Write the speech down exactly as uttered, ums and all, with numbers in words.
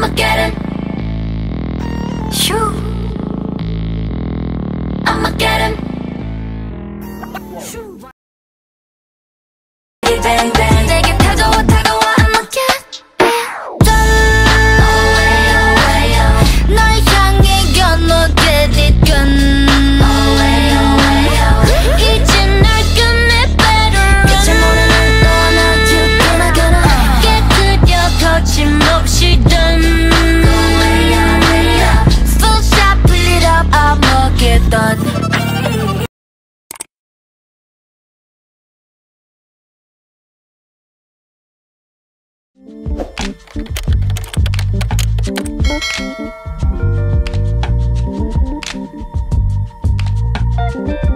Armageddon. Shoo. Armageddon. Shoo. Bang bang. 내게 다가와 다가와 Armageddon. 널 향해 건너게 뒤끈. 이제 날 끝내 better. 끝을 모르는 너와 나 두근하거나 깨끗여 거침없이 done. Full shot, pull it up, Armageddon. Thank you.